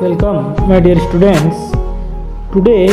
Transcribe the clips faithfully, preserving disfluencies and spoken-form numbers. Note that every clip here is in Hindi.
Welcome, my dear students. Today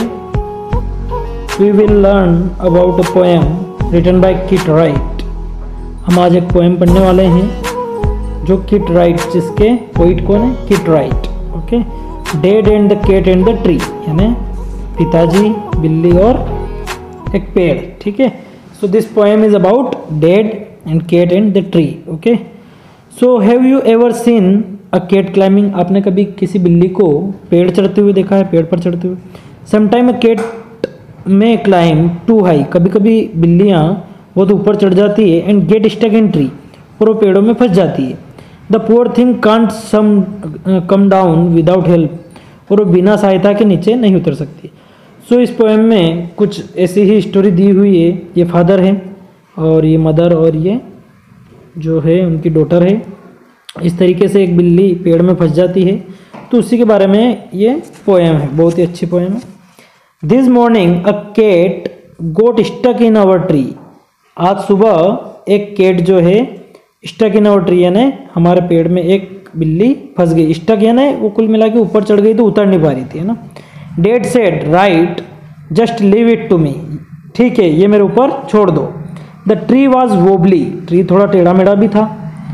we will learn about a poem written by Kit Wright. हम आज एक पोएम पढ़ने वाले हैं जो किट राइट, जिसके पोइट कौन है? Kit Wright. Okay. Dad and the cat and the tree, यानी पिताजी, बिल्ली और एक पेड़. ठीक है. So this poem is about dad and cat and the tree. Okay. So have you ever seen a cat climbing? आपने कभी किसी बिल्ली को पेड़ चढ़ते हुए देखा है? पेड़ पर चढ़ते हुए. Sometime a cat may climb too high, कभी कभी बिल्लियाँ बहुत ऊपर चढ़ जाती है. And get stuck in tree, और वो पेड़ों में फंस जाती है. The poor thing can't some come down without help, और वो बिना सहायता के नीचे नहीं उतर सकती. सो so, इस पोएम में कुछ ऐसी ही स्टोरी दी हुई है. ये फादर है और ये मदर और ये जो है उनकी डॉटर है. इस तरीके से एक बिल्ली पेड़ में फंस जाती है, तो उसी के बारे में ये पोएम है. बहुत ही अच्छी पोएम है. This morning a cat got stuck in our tree. आज सुबह एक कैट जो है स्टक इन आवर ट्री, यानी हमारे पेड़ में एक बिल्ली फंस गई. स्टक यानी वो कुल मिला के ऊपर चढ़ गई तो उतर नहीं पा रही थी, है ना. Dad said right just leave it to me. ठीक है, ये मेरे ऊपर छोड़ दो. The tree was wobbly. Tree थोड़ा टेढ़ा मेढ़ा भी था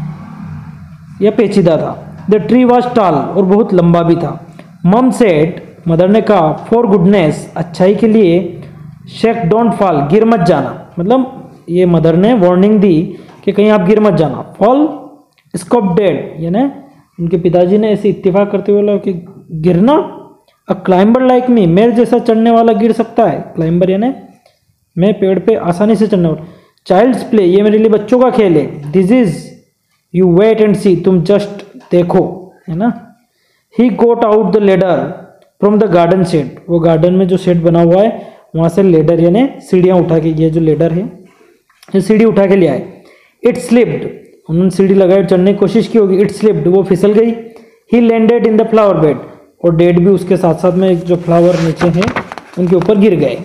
या पेचीदा था. द ट्री वॉज टाल, और बहुत लंबा भी था. मम सेड, मदर ने कहा, फॉर गुडनेस, अच्छाई के लिए, शेक डोंट फॉल, गिर मत जाना. मतलब ये मदर ने वार्निंग दी कि कहीं आप गिर मत जाना. फॉल स्कॉप डेड, यानी उनके पिताजी ने ऐसे इत्तेफाक करते हुए बोला कि गिरना. अ क्लाइंबर लाइक मी, मेरे जैसा चढ़ने वाला गिर सकता है. क्लाइंबर यानी मैं पेड़ पे आसानी से चढ़ने वाला. चाइल्ड्स प्ले, ये मेरे लिए बच्चों का खेल है. This is you wait and see, तुम जस्ट देखो, है ना. He got out the ladder from the garden shed. वो गार्डन में जो शेड बना हुआ है वहाँ से लेडर यानी सीढ़ियाँ उठा के, ये जो लेडर है ये सीढ़ी उठा के ले आए. इट स्लिप्ड, उन्होंने सीढ़ी लगाई, चढ़ने की कोशिश की होगी. इट स्लिप्ड, वो फिसल गई. He landed in the flower bed, और डेड भी उसके साथ साथ में जो फ्लावर नीचे हैं उनके ऊपर गिर गए.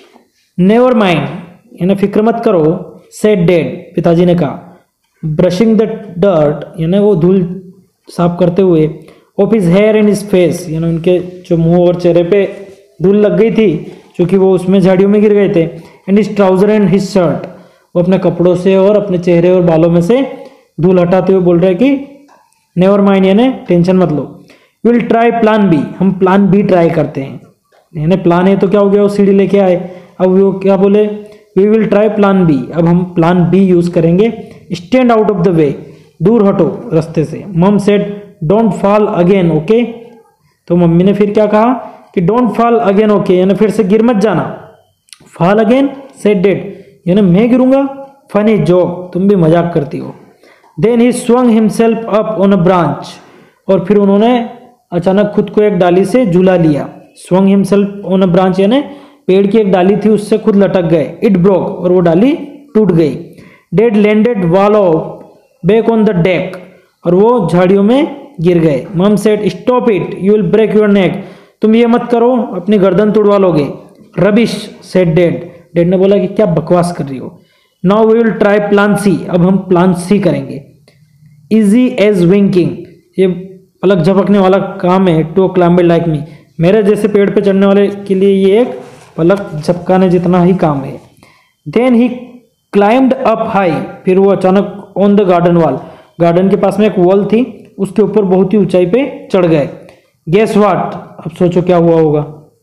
नेवर माइंड, यानी फिक्र मत करो. सेड डेड, पिताजी ने कहा. ब्रशिंग द डर्ट, यानी वो धूल साफ करते हुए. Off his hair and his face, यानी उनके जो मुंह और चेहरे पे धूल लग गई थी क्योंकि वो उसमें झाड़ियों में गिर गए थे. And his trouser and his shirt, वो अपने कपड़ों से और अपने चेहरे और बालों में से धूल हटाते हुए बोल रहे हैं कि नेवर माइंड, यानी टेंशन मत लो. विल ट्राई प्लान बी, हम प्लान बी ट्राई करते हैं. यानी प्लान है तो क्या हो गया, वो सीढ़ी लेके आए. अब वो क्या बोले, we will try plan B, अब हम प्लान बी यूज करेंगे. Stand out of the way, दूर हटो रास्ते से. Mum said don't fall again, okay. तो मम्मी ने फिर क्या कहा कि डोंट फॉल अगेन, ओके, यानी फिर से गिर मत जाना. फॉल अगेन, सेड डेड, यानी मैं गिरूंगा. फनी जोक, तुम भी मजाक करती हो. Then he swung himself up on a branch, और फिर उन्होंने अचानक खुद को एक डाली से झूला लिया. Swung himself on a branch यानी पेड़ की एक डाली थी उससे खुद लटक गए. इट ब्रोक, और वो डाली टूट गई. Dad landed wall off back on the deck, और वो झाड़ियों में गिर गए. Mum said stop it, you will break your neck, तुम ये मत करो, अपनी गर्दन तोड़वा लोगे. रबिश, सेड डेड, डेड ने बोला कि क्या बकवास कर रही हो. Now we will try plan C, अब हम प्लान सी करेंगे. इजी एज विंकिंग, ये पलक झपकने वाला काम है. टू क्लाइंबर लाइक मी, मेरे जैसे पेड़ पे चढ़ने वाले के लिए ये एक पलक झपकाने जितना ही काम है. Then he climbed up high, फिर वो अचानक on the garden wall, garden के पास में एक वॉल थी, उसके ऊपर बहुत ही ऊंचाई पे चढ़ गए. गेस व्हाट, अब सोचो क्या हुआ होगा.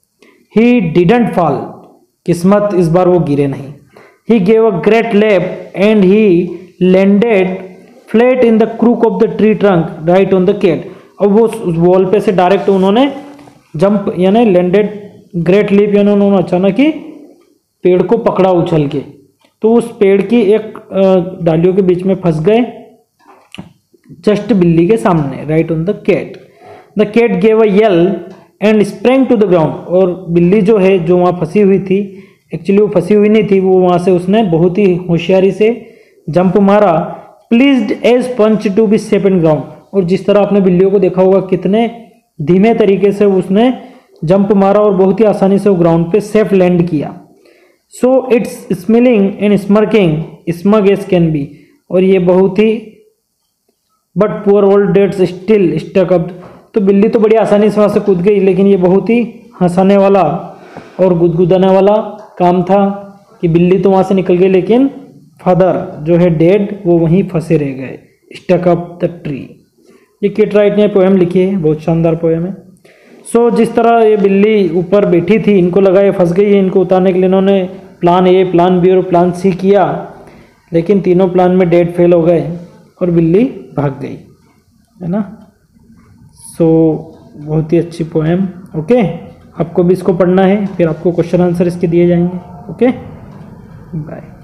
ही डिडंट फॉल, किस्मत इस बार वो गिरे नहीं. He gave a great leap and he landed flat in the crook of the tree trunk right on the cat. अब वो उस वॉल पे से डायरेक्ट उन्होंने जंप यानी लैंडेड, ग्रेट लीप यानी उन्होंने अचानक ही पेड़ को पकड़ा उछल के, तो उस पेड़ की एक डालियों के बीच में फंस गए, जस्ट बिल्ली के सामने, right on the cat. The cat gave a yell and sprang to the ground, और बिल्ली जो है जो वहाँ फंसी हुई थी, एक्चुअली वो फंसी हुई नहीं थी, वो वहाँ से उसने बहुत ही होशियारी से जंप मारा. Pleased as punch to be safe in ground, और जिस तरह आपने बिल्लियों को देखा होगा कितने धीमे तरीके से उसने जंप मारा और बहुत ही आसानी से वो ग्राउंड पे सेफ लैंड किया. So it's smelling and smirking smug as can be, और ये बहुत ही but poor old dad's still stuck up, तो बिल्ली तो बड़ी आसानी से वहाँ से कूद गई, लेकिन ये बहुत ही हंसाने वाला और गुदगुदाने वाला काम था कि बिल्ली तो वहाँ से निकल गई, लेकिन फादर जो है डेड वो वहीं फंसे रह गए, स्टक अप द ट्री। ये किट राइट ने पोएम लिखी है, बहुत शानदार पोएम है। सो so, जिस तरह ये बिल्ली ऊपर बैठी थी, इनको लगा ये फंस गई है, इनको उतारने के लिए इन्होंने प्लान ए, प्लान बी और प्लान सी किया, लेकिन तीनों प्लान में डेड फेल हो गए और बिल्ली भाग गई, है ना। सो so, बहुत ही अच्छी पोएम। ओके, आपको भी इसको पढ़ना है, फिर आपको क्वेश्चन आंसर इसके दिए जाएंगे। Okay, bye.